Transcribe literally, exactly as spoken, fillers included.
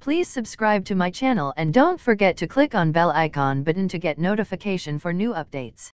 Please subscribe to my channel and don't forget to click on bell icon button to get notification for new updates.